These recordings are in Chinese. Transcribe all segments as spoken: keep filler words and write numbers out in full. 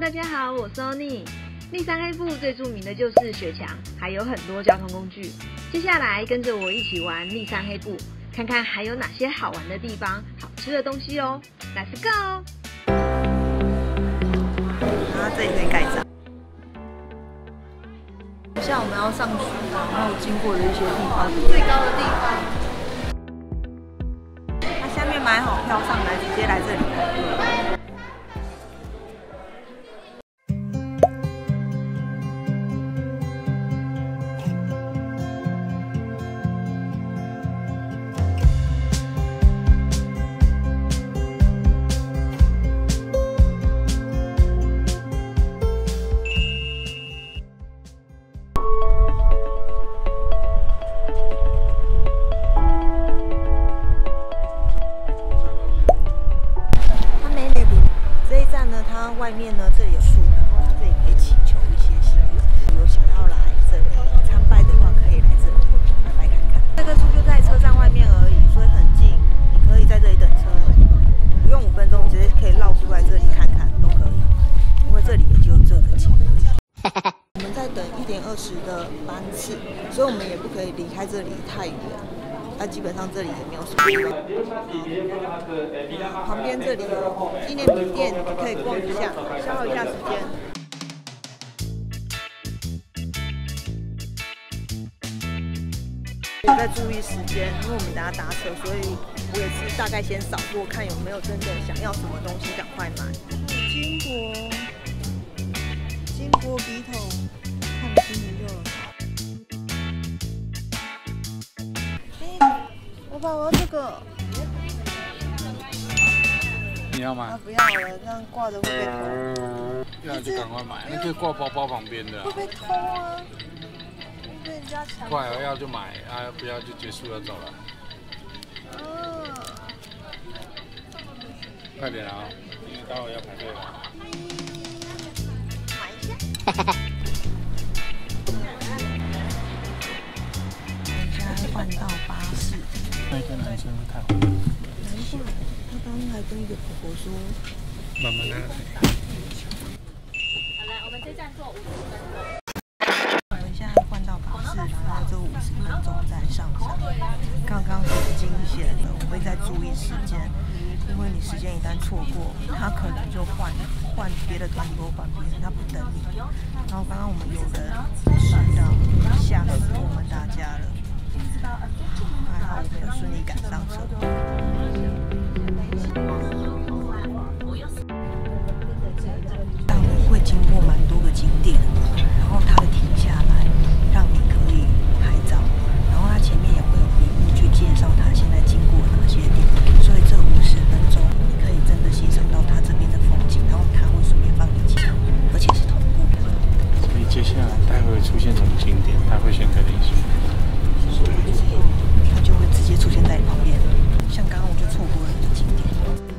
大家好，我是欧尼。立山黑部最著名的就是雪墙，还有很多交通工具。接下来跟着我一起玩立山黑部，看看还有哪些好玩的地方、好吃的东西哦。Let's go！ 然后这里可以盖章。等一下我们要上去，然后经过的一些地方，最高的地方。那下面买好票上来，直接来这里排队。 外面呢，这里有树，然后它这里可以祈求一些心愿。有想要来这里参拜的话，可以来这里拜拜看看。这个树就在车站外面而已，所以很近，你可以在这里等车，不用五分钟，你直接可以绕出来这里看看都可以，因为这里也就这个景而已。我们在等一点二十的班次，所以我们也不可以离开这里太远。 那基本上这里也没有什么地方。旁边这里有纪念品店，你可以逛一下，消耗一下时间。我在注意时间，因为我们等下搭车，所以我也是大概先扫过，看有没有真的想要什么东西，赶快买。金箔，金箔笔筒，看了心情就很好。 爸爸，我要这个。 你要吗？ 啊，不要了，这样挂着会被偷。 要就赶快买，那就挂包包旁边的。 会被偷啊！被人家抢。 快了，要就买，啊，不要就结束了，走了。 嗯。 快点啊，因为待会要排队了。 买一下。现在换到巴士。 那个男生太好了。 难怪他刚刚还跟一个婆婆说。 慢慢来。 好了，我们这站坐五十分钟。 我们现在换到巴士，然后这五十分钟再上山。刚刚很惊险的，我会再注意时间，因为你时间一旦错过，他可能就换换别的团体或换别人，他不等你。然后刚刚我们有人迟到，吓死我们大家了。 还好我没有顺利赶上车。但会经过蛮多个景点，然后它会停下来，让你可以拍照，然后它前面也会有笔录去介绍它现在经过哪些点，所以这五十分钟你可以真的欣赏到它这边的风景，然后它会顺便帮你记录，而且是同步的。 所以接下来待会出现什么景点，它会先跟你说。 它就会直接出现在你旁边，像刚刚我就错过了一个景点。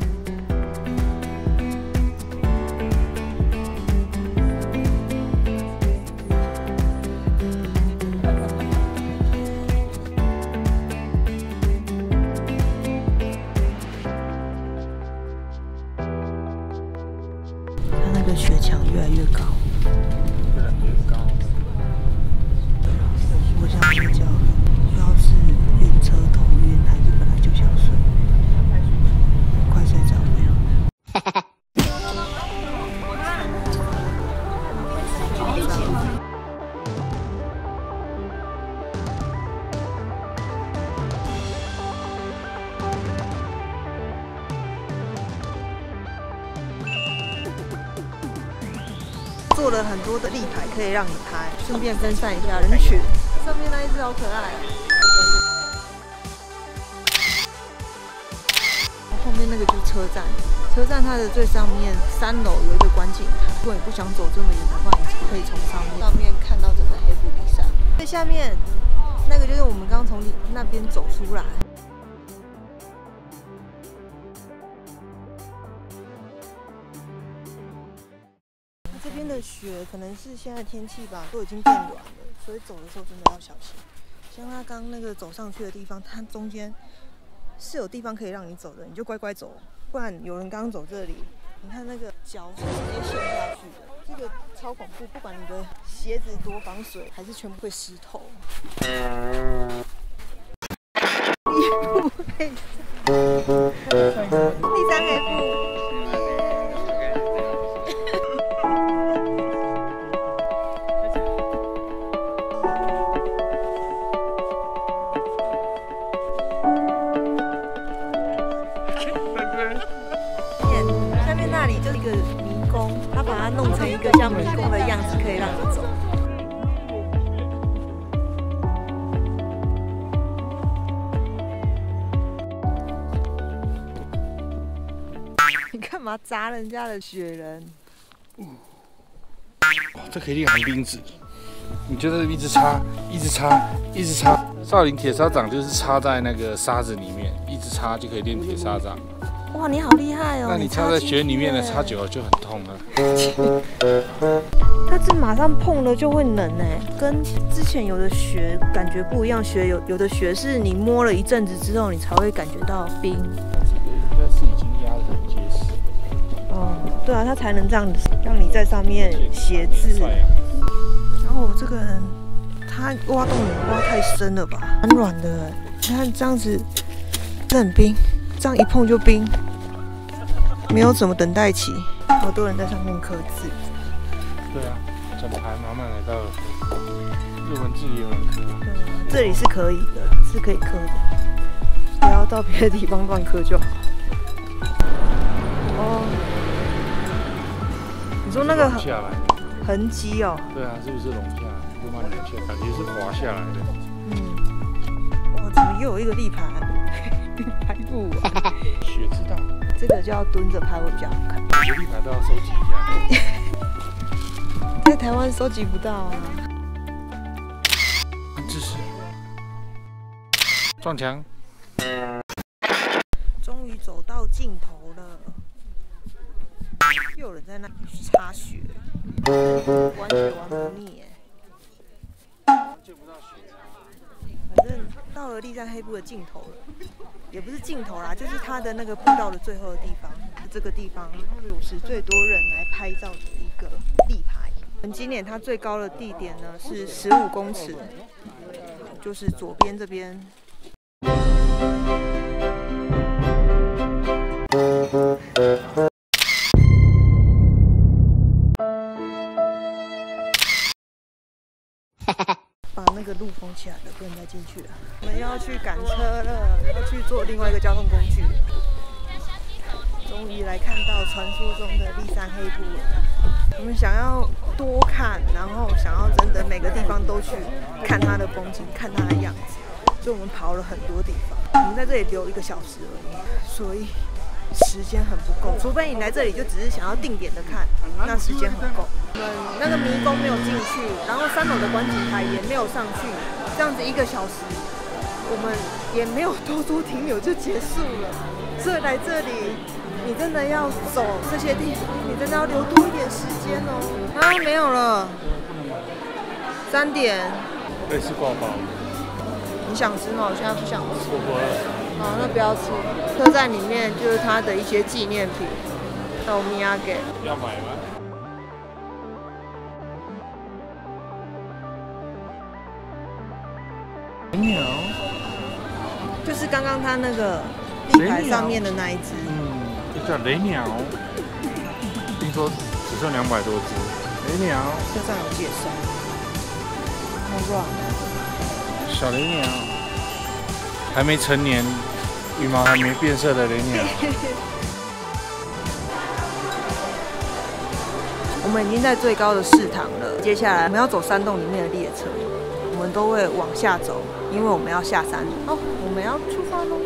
它那个雪墙越来越高， 越来越高。 对啊，我想睡觉了。 不知道是晕车头晕，还是本来就想睡，快睡着没有？做了很多的立牌可以让你拍，顺便分散一下人群。上面那一只好可爱。 后面那个就是车站，车站它的最上面三楼有一个观景台。如果你不想走这么远的话，你可以从上面上面看到整个黑部比赛。最下面那个就是我们刚刚从那边走出来。这边的雪可能是现在天气吧，都已经变软了，所以走的时候真的要小心。像他刚那个走上去的地方，它中间是有地方可以让你走的，你就乖乖走，不然有人刚走这里， 你看那个脚是直接陷下去的，这个超恐怖，不管你的鞋子多防水，还是全部会湿透。衣服配第三黑布。 下面那里就是一个迷宫，他把它弄成一个像迷宫的样子，可以让你走。你干嘛砸人家的雪人？ 哇，这可以练寒冰指。你就在这一直插，一直插，一直插。少林铁砂掌就是插在那个沙子里面，一直插就可以练铁砂掌。 哇，你好厉害哦！ 那你插在雪里面的，插久了就很痛了。 它这马上碰了就会冷哎，跟之前有的雪感觉不一样。雪有有的雪是你摸了一阵子之后，你才会感觉到冰。 这个应该是已经压得很结实。 哦，对啊，它才能这样子让你在上面写字。然后这个人他挖洞也挖太深了吧，蛮软的。你看这样子，这很冰。 这样一碰就冰，没有什么等待期，好多人在上面刻字。 对啊，整排慢慢来到了日文字也有人刻。 对啊，这里是可以的，是可以刻的，不要到别的地方乱刻就好。哦，你说那个下来痕迹哦？ 对啊，是不是融下来？慢慢融下来，感觉是滑下来的。 嗯，哇，怎么又有一个立牌？ 拍布啊， 雪知道， 这个就要蹲着拍会比较好看。 每个立牌都要收集一下， 在台湾收集不到啊。 姿势，撞墙。 终于走到尽头了，又有人在那里擦雪，玩雪玩不腻哎。 见不到雪擦。 反正到了立山黑部的尽头了。 也不是尽头啦，就是它的那个步道的最后的地方。这个地方是最多人来拍照的一个立牌。今年它最高的地点呢是十五公尺，就是左边这边。把那个路封起来了，不能再进去了。我们要去赶车了，要去坐另外一个交通工具。终于来看到传说中的立山黑部了。我们想要多看，然后想要真的每个地方都去看它的风景，看它的样子，所以我们跑了很多地方。我们在这里留一个小时而已，所以时间很不够。除非你来这里就只是想要定点的看，那时间很够。我们那个迷宫没有进去，然后三楼的观景台也没有上去，这样子一个小时，我们也没有多多停留就结束了。所以来这里，你真的要走这些地方，你真的要留多一点时间哦。啊，没有了，三点。 类似挂包。 你想吃吗？我现在不想吃。 我不饿。 好，那不要吃。车站里面就是它的一些纪念品，还有米亚给。 要买吗？雷鸟。 就是刚刚它那个立牌上面的那一只。 嗯，这叫雷鸟。听说只剩两百多只。雷鸟。 车上有介绍。好软。 小雷鸟。还没成年。羽毛还没变色的雷鸟。 我们已经在最高的市堂了，接下来我们要走山洞里面的列车，我们都会往下走，因为我们要下山。哦，我们要出发喽！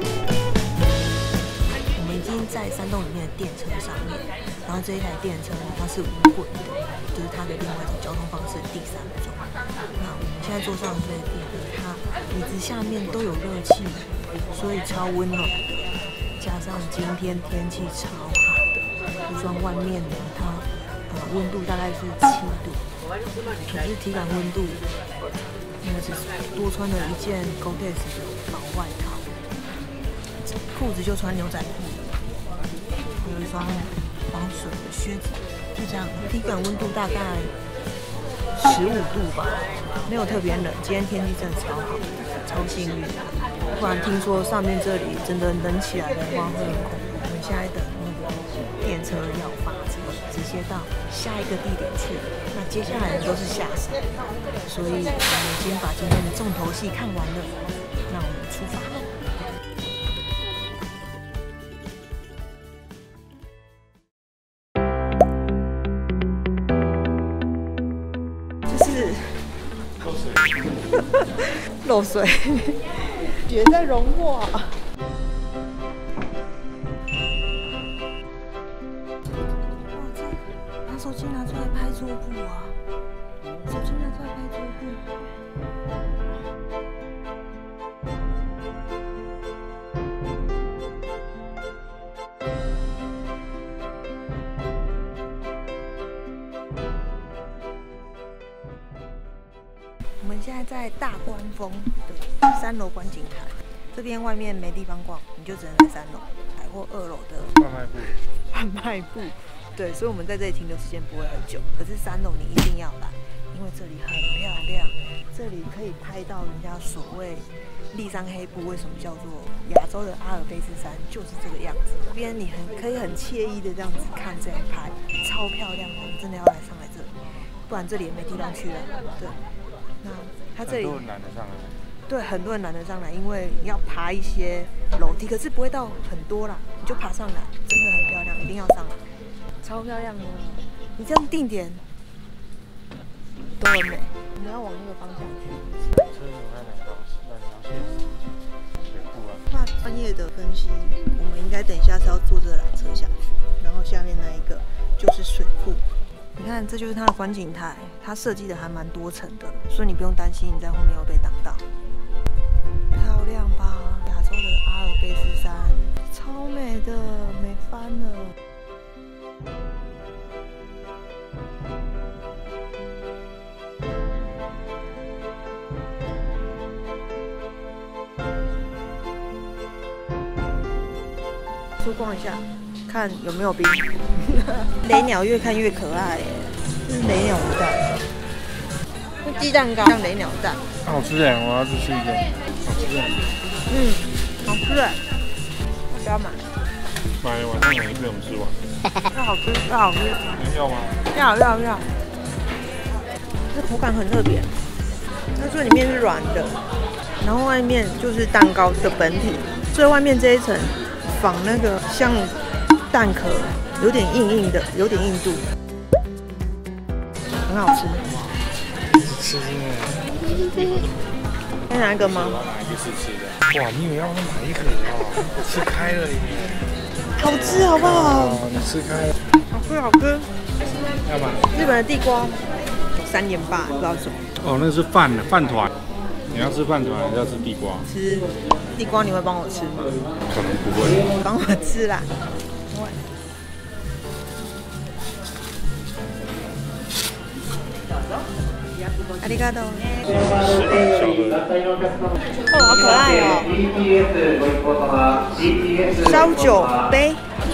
我们已经在山洞里面的电车上面，然后这一台电车呢，它是无轨的，就是它的另外一种交通方式第三种。那我们现在坐上这个电车，它椅子下面都有热气。所以超温暖的，加上今天天气超好的，就算外面呢，它呃温度大概是七度，可是体感温度，我只多穿了一件 Gore-Tex 的薄外套，裤子就穿牛仔裤，有一双防水的靴子，就这样。体感温度大概十五度吧，没有特别冷。今天天气真的超好，超幸运。不然听说上面这里真的冷起来的话会很恐怖。我们现在等那个电车要发车，直接到下一个地点去。那接下来都是下山，所以我们已经把今天的重头戏看完了。那我们出发。就是漏水，雪在融化。拿手机拿出来拍桌布啊！手机拿出来拍桌布。我们现在在大观峰的三楼观景台，这边外面没地方逛，你就只能在三楼百货二楼的贩卖部。 贩卖部，对，所以我们在这里停留时间不会很久。可是三楼你一定要来，因为这里很漂亮，这里可以拍到人家所谓立山黑部为什么叫做亚洲的阿尔卑斯山，就是这个样子。这边你很可以很惬意的这样子看这样拍，超漂亮的，我们真的要来上来这里，不然这里也没地方去了。对。那它这里很多人懒得上来， 对，很多人懒得上来，因为你要爬一些楼梯，可是不会到很多啦，你就爬上来，真的很漂亮，一定要上来，超漂亮的。你这样定点都很美，我们要往那个方向去。 车有那两条两条线水库啊。 那专业的分析，我们应该等一下是要坐这个缆车下去，然后下面那一个就是水库。你看，这就是它的观景台，它设计的还蛮多层的，所以你不用担心你在后面会被挡到。漂亮吧？亚洲的阿尔卑斯山，超美的，美翻了。出逛一下，看有没有冰。雷鸟越看越可爱耶，这是雷鸟的蛋，那鸡蛋糕像雷鸟蛋， 好吃哎，我要去吃一个，好吃哎。 嗯，好吃哎，要不要买？ 买晚上买一杯我们吃完。 要好吃，要好吃。 你要吗？ 要要要。这口感很特别，它最里面是软的，然后外面就是蛋糕的本体，最外面这一层仿那个像蛋壳。有点硬硬的，有点硬度，很好吃。 吃耶！ 要拿一个吗？ 哪一个是吃的？哇，你以为要买一盒哦？吃开了耶！ 好吃好不好？ 哦，你吃开了。 好吃好吃。 要吗？ 日本的地瓜三点八，不知道什么。 哦，那是饭饭团。你要吃饭团，还是要吃地瓜？ 吃地瓜你会帮我吃吗？ 可能不会。 帮我吃啦。ありがとう。哦，好可爱哦！烧酒杯。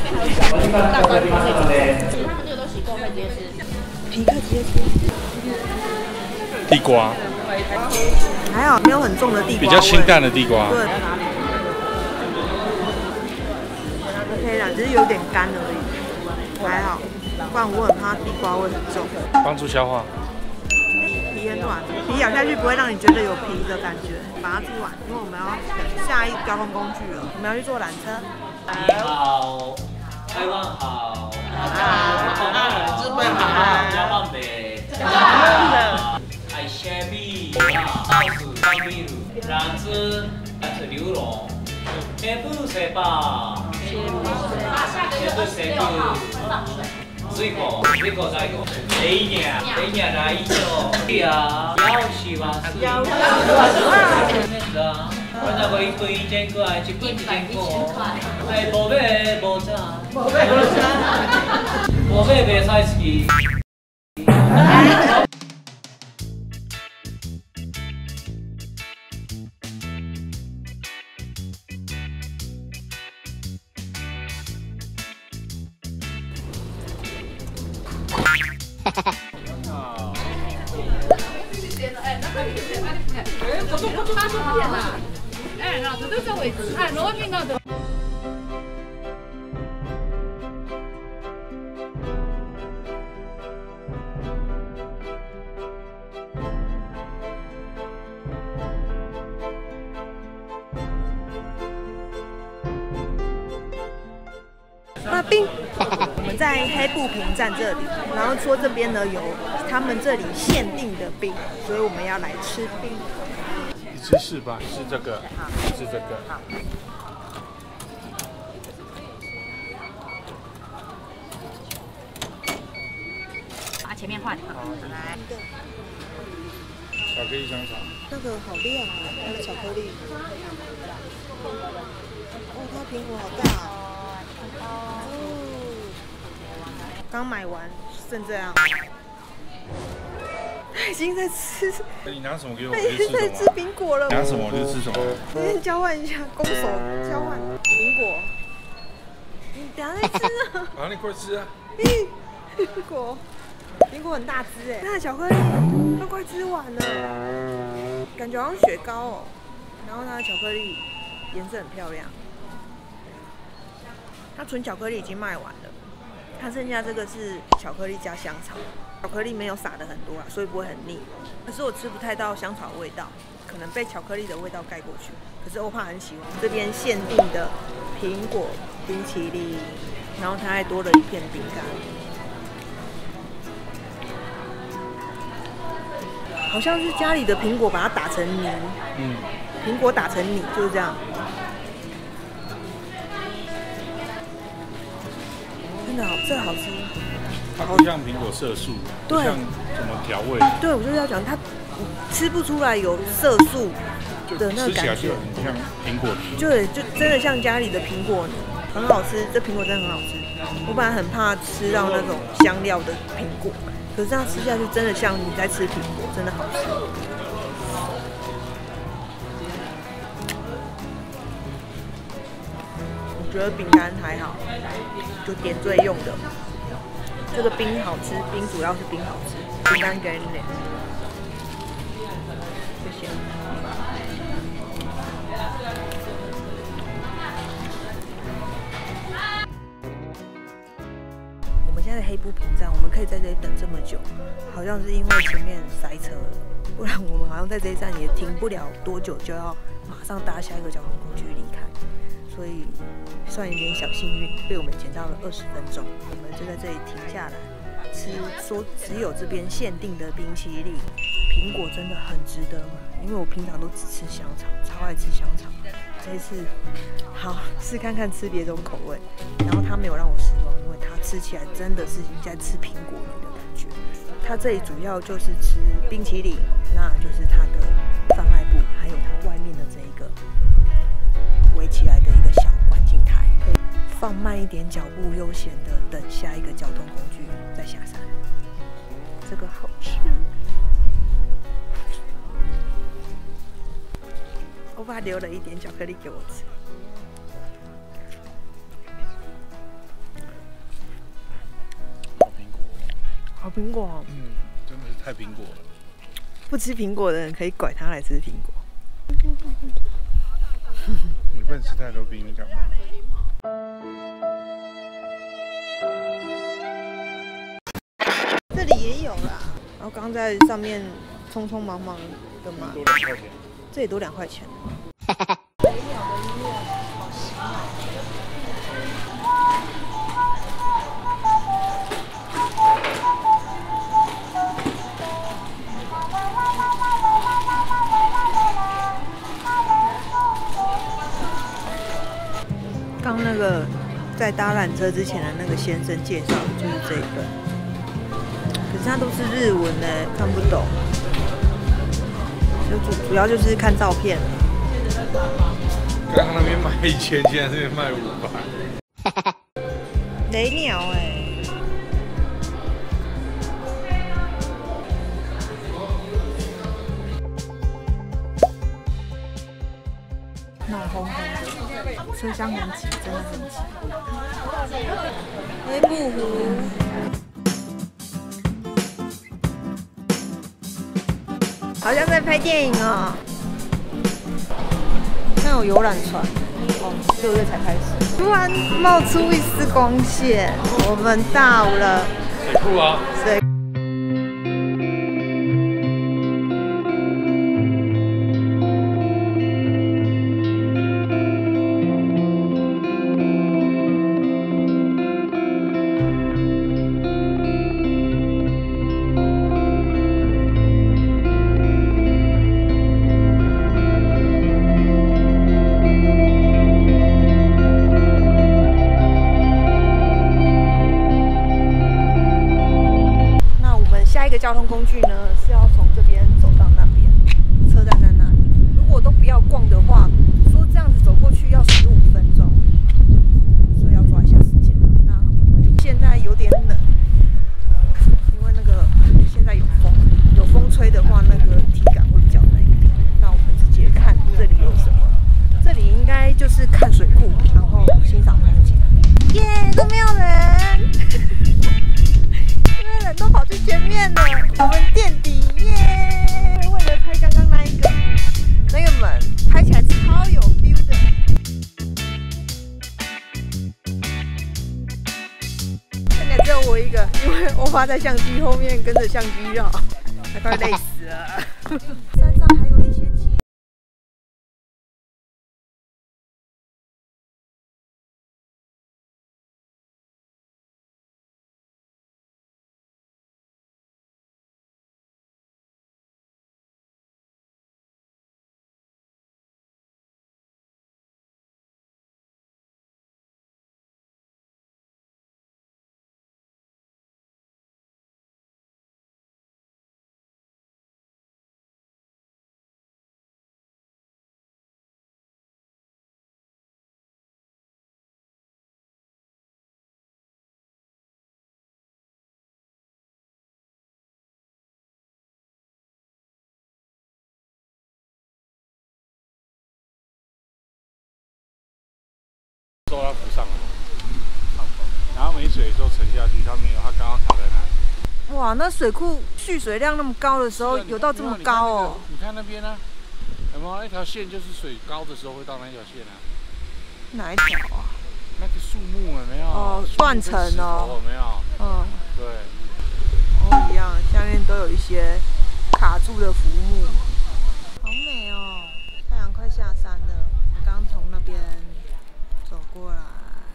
皮克直接吃。 地瓜。 还好，没有很重的地瓜。 比较清淡的地瓜。 对。OK 啦，只是有点干而已，还好。不然我很怕地瓜会很重。 帮助消化。 皮很软，皮咬下去不会让你觉得有皮的感觉，把它吃完，因为我们要等下一交通工具了，我们要去坐缆车。 你好，台湾好， 日本好， 台湾美，爱虾米啊，到处当米路，兰子还是牛肉，天不水吧，天不水不。水果，水果在个，雷鸟，雷鸟来一个，对啊，要是吧？要是啊，我那个一分一千块，一分一千块，哎，无买无差，无买无差，无买袂使死。 哎，老子都在位置，哎，罗宾老的。 啊冰，我们在黑布平站这里，然后说这边呢有他们这里限定的冰，所以我们要来吃冰。 一次试吧，是这个，是这个。 把前面换好，来。 巧克力香肠。 那个好亮啊，那个巧克力。哦，它苹果好大哦。刚买完，剩这样。他已经在吃。 你拿什么给我？ 他已经在吃苹果了。 拿什么我就吃什么。 先交换一下，攻守交换苹果。你等下再吃啊！ 啊，你快吃啊！ 苹果，苹果很大只哎，那巧克力都快吃完了，感觉好像雪糕哦。然后它的巧克力颜色很漂亮，它纯巧克力已经卖完了，它剩下这个是巧克力加香草，巧克力没有撒的很多啦，所以不会很腻。可是我吃不太到香草味道，可能被巧克力的味道盖过去。可是欧帕很喜欢这边限定的苹果冰淇淋，然后它还多了一片饼干。好像是家里的苹果把它打成泥，嗯，苹果打成泥就是这样，真的好，这好吃。 它不像苹果色素， 对， 像什么调味。 对，我就是要讲它吃不出来有色素的那个感觉， 吃起来就很像苹果泥， 对，就真的像家里的苹果泥，很好吃。这苹果真的很好吃，我本来很怕吃到那种香料的苹果。可是这样吃下去，真的像你在吃苹果，真的好吃。我觉得饼干还好，就点缀用的。这个冰好吃，冰主要是冰好吃，饼干给你点，谢谢。现在黑布平站，我们可以在这里等这么久，好像是因为前面塞车了，不然我们好像在这一站也停不了多久，就要马上搭下一个交通工具离开，所以算有点小幸运，被我们捡到了二十分钟。我们就在这里停下来吃，说只有这边限定的冰淇淋，苹果真的很值得买，因为我平常都只吃香草，超爱吃香草。这一次好试看看吃别种口味，然后他没有让我失望，因为它吃起来真的是你在吃苹果泥的感觉。它这里主要就是吃冰淇淋，那就是它的贩卖部，还有它外面的这一个围起来的一个小观景台，可以放慢一点脚步，悠闲的等下一个交通工具再下山。这个好吃。我爸留了一点巧克力给我吃， 好苹果， 好苹果哦， 嗯，真的是太苹果了。 不吃苹果的人可以拐他来吃苹果。 你不能吃太多冰，你讲吗？ 这里也有啦，然后刚在上面匆匆忙忙的买， 多两块钱。 这里多两块钱。刚那个在搭缆车之前的那个先生介绍的就是这一本，可是它都是日文呢，看不懂。就主主要就是看照片。 刚刚那边卖一千，现在这边卖五百。 雷鸟哎、欸，闹哄哄的，车厢很挤，真的很挤。黑布湖。 好像在拍电影哦。看有游览船，哦，六月才开始。突然冒出一丝光线，我们到了水库啊， 水。交通工具呢是要从这边走到那边，车站在那里。如果都不要逛的话，说这样子走过去要十五分钟，所以要抓一下时间。那我们现在有点冷，因为那个现在有风，有风吹的话，那个体感会比较冷一点。那我们直接看这里有什么，这里应该就是看水库，然后欣赏风景。耶，都没有人。人都跑去前面了，我们垫底耶！为了拍刚刚那一个那个门，拍起来超有 feel 的。现在只有我一个，因为我趴在相机后面跟着相机绕，还快累死了。山上还有一些鸡。 都要浮上来，然后没水的时候沉下去，它没有，它刚好卡在那。 哇，那水库蓄水量那么高的时候，有到这么高哦？ 你看那边呢，有没有那条线？就是水高的时候会到那条线啊。 哪一条啊？ 那个树木有没有？ 哦，断层哦。 有没有？ 嗯， 对。 哦，一样，下面都有一些卡住的浮木，好美哦！太阳快下山了，刚从那边走过来，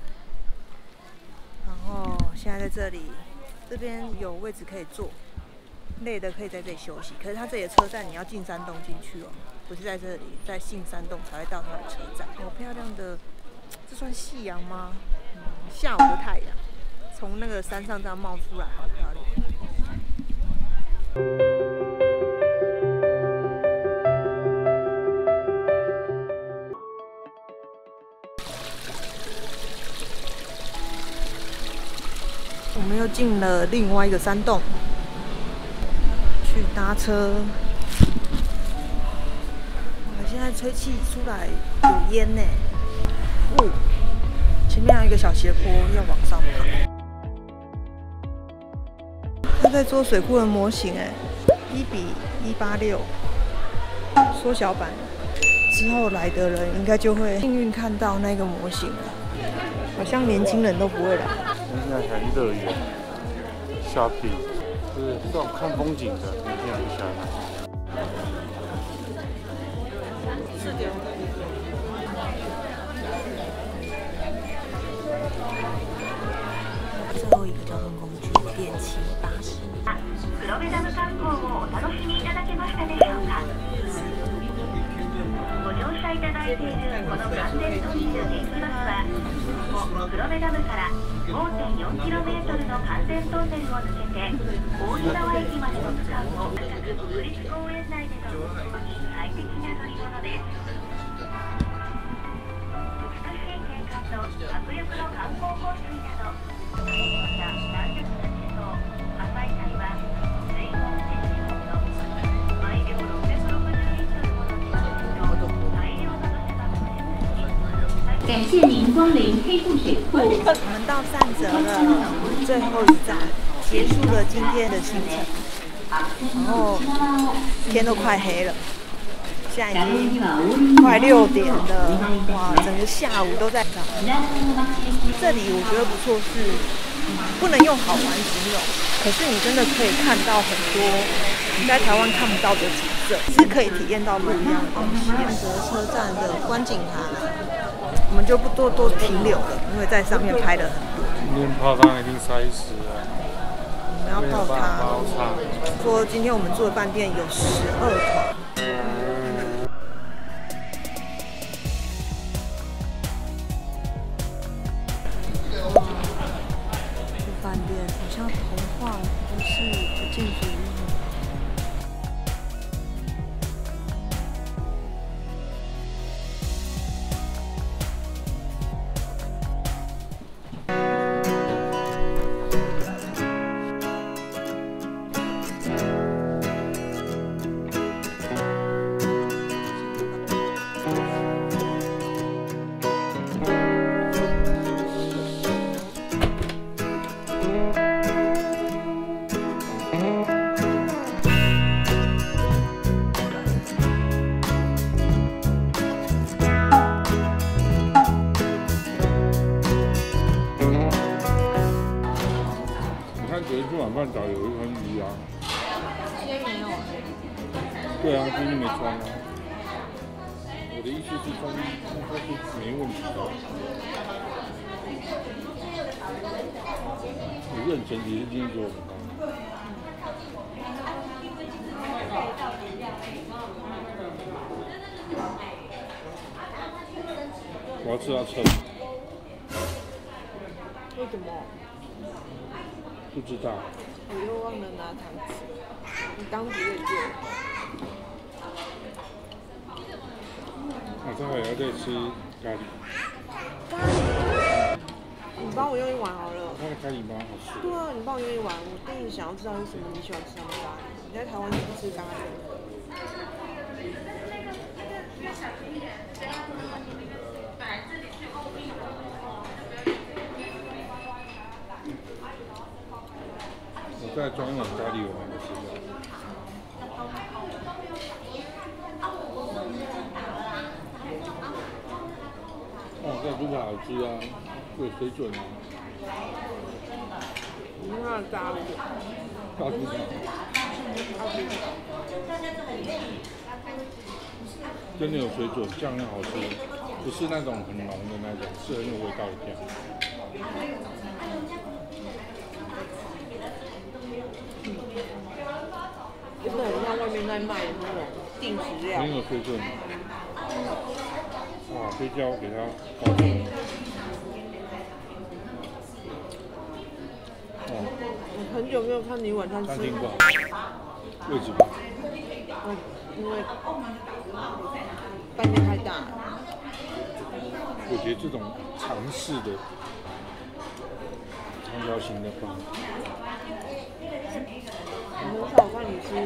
然后现在在这里，这边有位置可以坐，累的可以在这里休息。可是它这里的车站你要进山洞进去哦，不是在这里，在进山洞才会到它的车站。好漂亮的，这算夕阳吗？嗯，下午的太阳从那个山上这样冒出来，好漂亮。我们又进了另外一个山洞，去搭车。哇，现在吹气出来有烟呢。哦，前面还有一个小斜坡要往上爬。他在做水库的模型，哎，一比一八六，缩小版。之后来的人应该就会幸运看到那个模型了。好像年轻人都不会来。 现在还乐园 shopping， 就是这种看风景的，年轻人不喜欢来。 最后一个交通工具，电气巴士。 黒部ダム観光をお楽しみいただけましたでしょうか。ご乗車いただいているこの完全トンネル電気バスは、黒部ダムから ごてんよんキロメートル の完全トンネルを抜けて大湯沢駅までの区間を高く国立公園内での運行に最適な乗り物です。美しい景観と迫力の観光放水など、また南緑の地層、赤い台は水温せんじほど、毎秒ろっぴゃくろくじゅうリットルもの地層と大量の土砂が埋め立て、 感谢您光临黑布水库。 我们到善泽了，最后一站，结束了今天的行程。 然后天都快黑了，现在已经快六点了，哇，整个下午都在上。这里我觉得不错是，不能用好玩形容，可是你真的可以看到很多你在台湾看不到的景色，是可以体验到不一样的东西。万德车站的观景台，我们就不多多停留了，因为在上面拍了很多。 今天泡汤一定塞死了。 我们要泡汤。说今天我们住的饭店有十二团。这饭店好像童话故事的建筑物。 昨天吃晚饭找有一团鱼啊， 今天没有。 对啊，今天没穿啊。我的意思是穿应该是没问题的。我是很前提是今天给我们看。我要吃到撑。 为什么？ 不知道。 我又忘了拿汤匙，你当时也借。 晚上还要再吃咖喱。 咖喱？你帮我用一碗好了。 那个咖喱蛮好吃。 对啊，你帮我用一碗，我但是想要知道为什么你喜欢吃他们咖喱。你在台湾是不吃咖喱的？ 我再装一碗咖喱，我蛮吃的。哦，这猪排好吃啊，有水准啊。 你看它的咖喱。 大猪排。真的有水准，酱料好吃，不是那种很浓的那种，是很有味道的酱。 真的很像外面在卖的那种定时料。 很有水准。哇，黑椒给它包成。哦。 我很久没有看你晚上吃。 餐厅不好，位置不好。 嗯，因为饭店太大了。 我觉得这种尝试的长条形的饭。 很少看你吃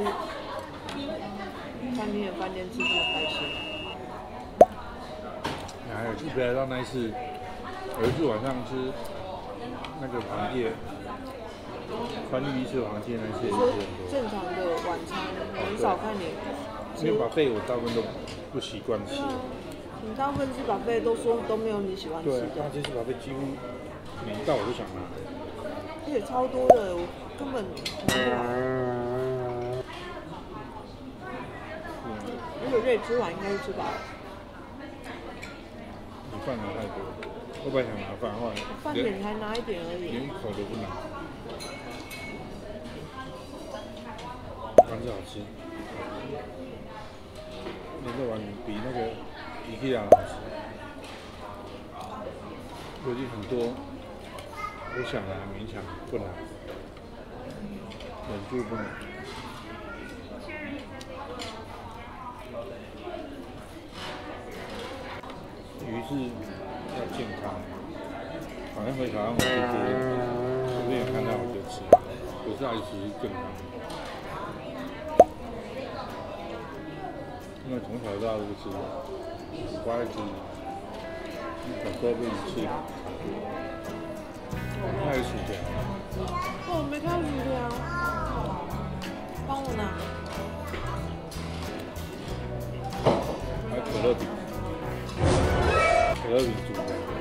餐厅的饭店吃这么开心。 还有一回来到那一次，有一次晚上吃那个螃蟹，川渝一吃螃蟹那些也是很多。 正常的晚餐很少看你。 因为buffet我大部分都不习惯吃。 你大部分吃buffet都说都没有你喜欢吃的。 对，那这次buffet几乎每一道我都想拿。 而且超多的，我根本拿不完。如果可以吃完，应该是吃饱了。 你饭拿太多，我本来想拿饭，后来饭点才拿一点而已， 连一口都不拿。丸子好吃，那个丸子比那个IKEA好吃。最近很多，我想拿勉强不拿，忍住不拿。鱼是要健康，好像回台湾我就觉得随便有看到我就吃，不是爱吃健康。因为从小到大都不吃，不爱吃，小时候被你吃，开薯条。 我没看薯条。 帮我拿。 还有可乐饼，可乐饼煮。